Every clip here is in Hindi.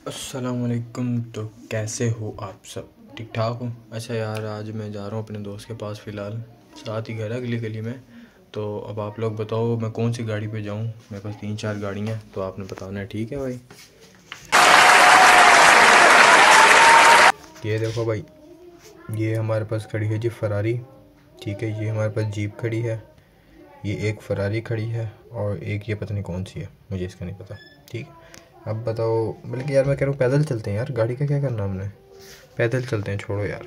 अस्सलामुअलैकुम। तो कैसे हो आप सब? ठीक ठाक हो? अच्छा यार, आज मैं जा रहा हूँ अपने दोस्त के पास, फ़िलहाल साथ ही घर है, अगली गली में। तो अब आप लोग बताओ मैं कौन सी गाड़ी पे जाऊँ? मेरे पास 3-4 गाड़ियाँ हैं, तो आपने बताना है। ठीक है भाई, ये देखो भाई, ये हमारे पास खड़ी है जी फरारी। ठीक है, ये हमारे पास जीप खड़ी है, ये एक फरारी खड़ी है, और एक ये पता नहीं कौन सी है, मुझे इसका नहीं पता। ठीक है, अब बताओ। बल्कि यार मैं कह रहा हूँ पैदल चलते हैं यार, गाड़ी का क्या करना हमने, पैदल चलते हैं, छोड़ो यार।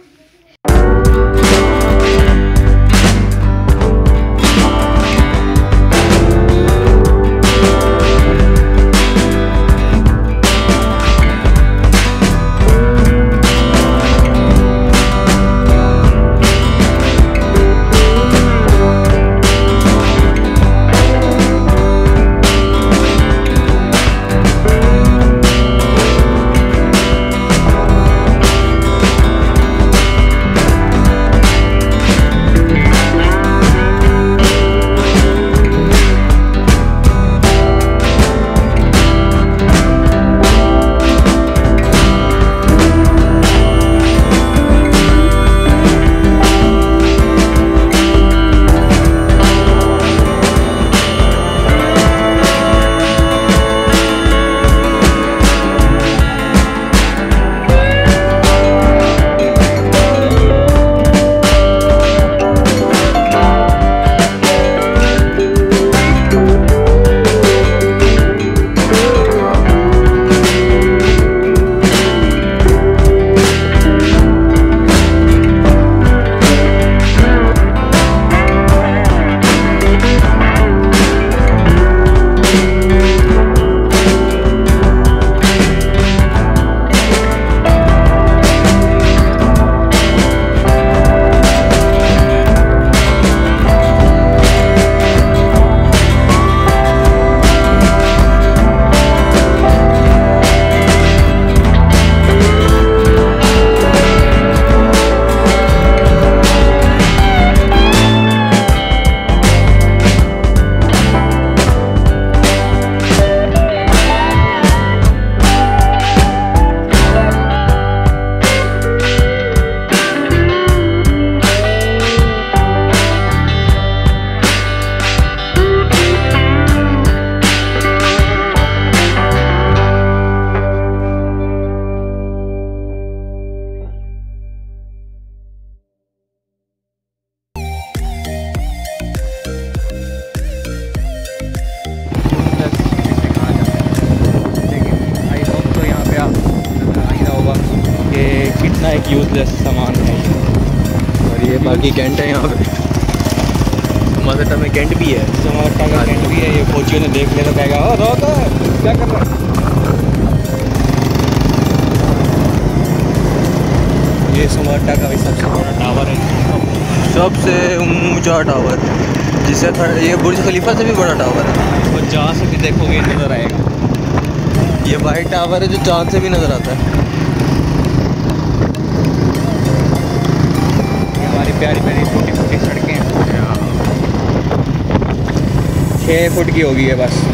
कितना एक यूजलेस सामान है। और ये बाकी कैंट है यहाँ पे, समाटा में कैंट भी है, समाटा का कैंट भी है। ये फौजियों ने देख लिया तो कहेगा ओ रोक, क्या कर रहा है। ये समाटा का भी सबसे बड़ा टावर है, सबसे ऊंचा टावर, जिसे ये बुर्ज खलीफा से भी बड़ा टावर है। और जहाँ से भी देखोगे नज़र आएगा। ये वाइट टावर है जो चाँद से भी नज़र आता है। प्यारी प्यारी छोटी छोटी सड़कें 6 फुट की होगी है बस।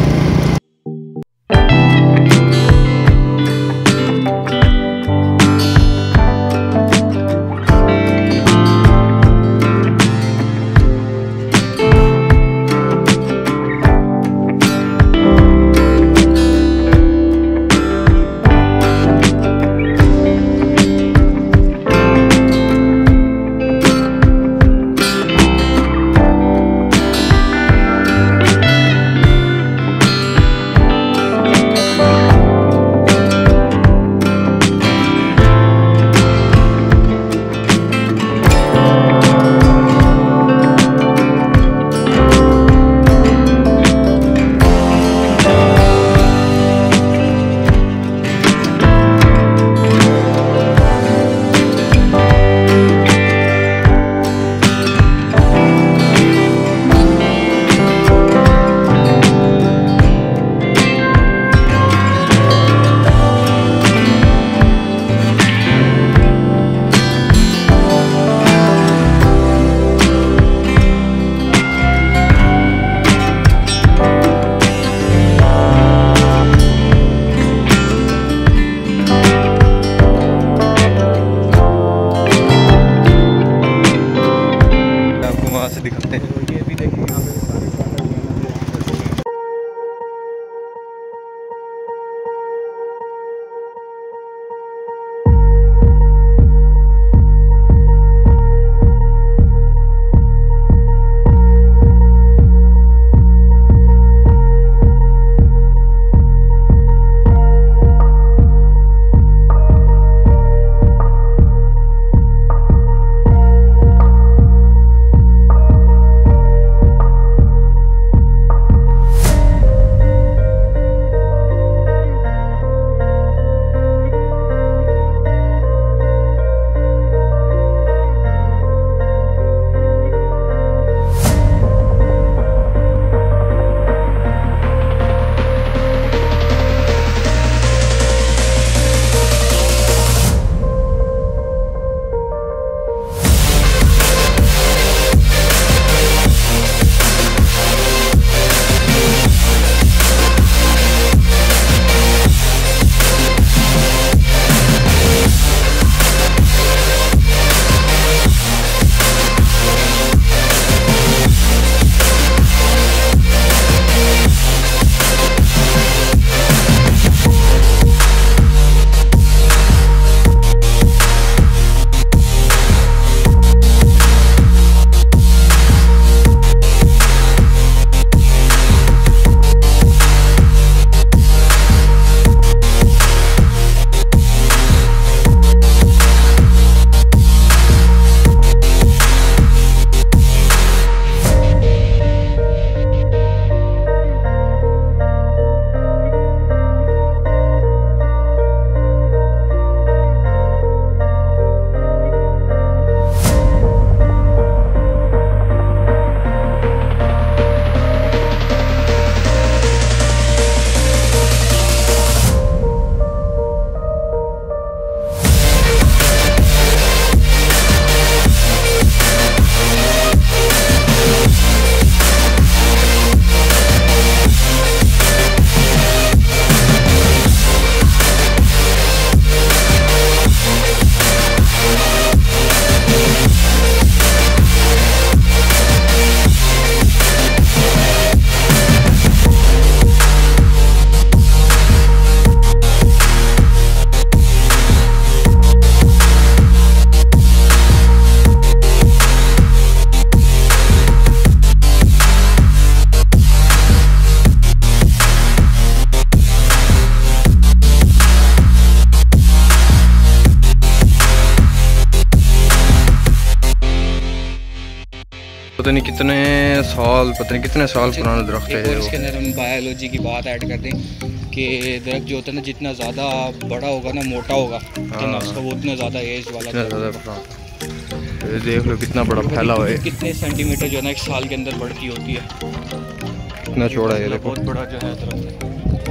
पता नहीं कितने साल पुराना दरख्त है। इसके अंदर हम बायोलॉजी की बात ऐड कर दें कि दरख्त जो होता है ना, जितना ज़्यादा बड़ा होगा ना, मोटा होगा तो उसका वो उतना ज़्यादा एज वाला देख लो कितना बड़ा फैला हुआ है। कितने सेंटीमीटर जो है ना एक साल के अंदर बढ़ती होती है, कितना चौड़ा है। बहुत बड़ा जो है दरख्त।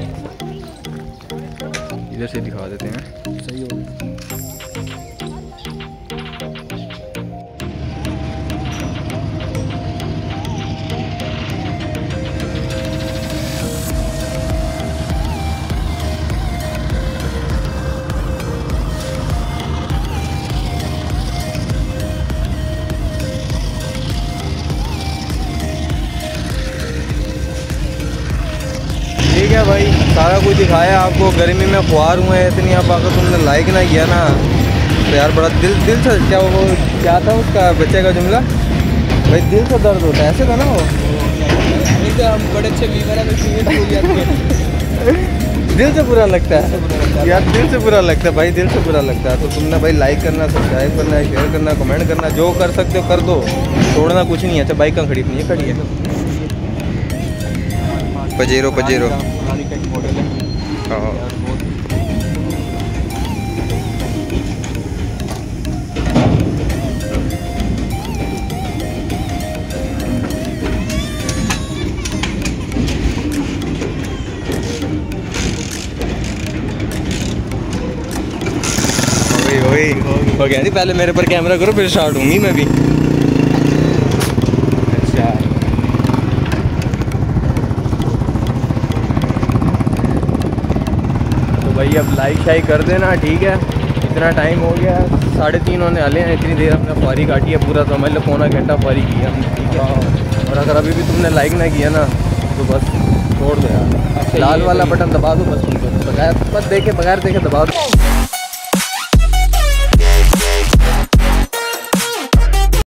इधर से दिखा देते हैं। सही हो ठीक है भाई, सारा कुछ दिखाया आपको। गर्मी में ख्वार हुए हैं इतनी, अब अगर तुमने लाइक ना किया ना तो यार बड़ा दिल से क्या था उसका बच्चे का जुमला भाई, दिल से दर्द होता है, ऐसे था ना वो। हम बड़े अच्छे लीवर दिल से बुरा लगता है यार, दिल से बुरा लगता है भाई, दिल से बुरा लगता है। तो तुमने भाई लाइक करना, सब्सक्राइब करना, शेयर करना, कमेंट करना, जो कर सकते हो कर दो, छोड़ना कुछ नहीं है। अच्छा बाइक कहाँ खड़ी नहीं है, खड़ी है पजेरो मॉडल है। हाँ वही हो गया नहीं, पहले मेरे पर कैमरा करो फिर स्टार्ट होंगी मैं भी। अच्छा तो भाई अब लाइक शाइक कर देना, ठीक है। इतना टाइम हो गया, 3:30 होने वाले हैं। इतनी देर हमने ख्वारी काटी है, पूरा समझ लो पौना घंटा ख्वारी की है हमने, ठीक है। और अगर अभी भी तुमने लाइक ना किया ना तो बस छोड़ दो यार, लाल वाला बटन दबा दो बस, तुमको बगैर बस देखे बगैर देखे दबा दो।